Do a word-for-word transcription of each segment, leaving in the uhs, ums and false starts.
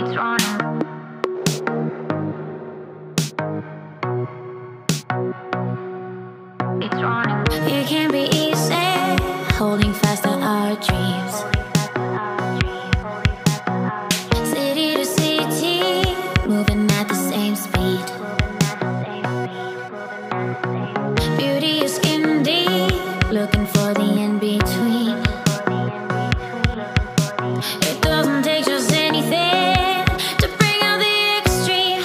It can be easy, holding fast to our dreams. City to city, moving at the same speed. Beauty is skin deep, looking for the in-between. It doesn't take just anything to bring out the extreme.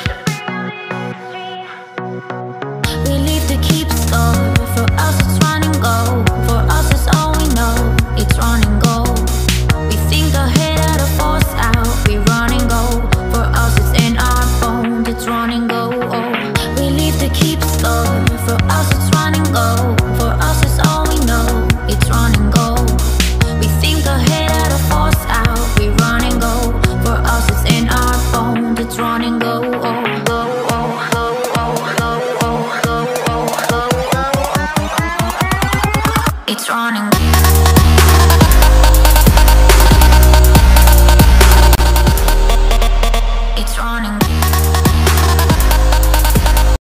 We leave to keep score. For us it's run and go. For us it's all we know. It's run and go. We think ahead out of force out. We run and go. For us it's in our bones. It's run and go. Oh. We leave to keep score. For us it's run and go. For us it's all we know. It's run and go. We think ahead out of force out. We run and go. For us it's in our bones. It's run and go. Oh.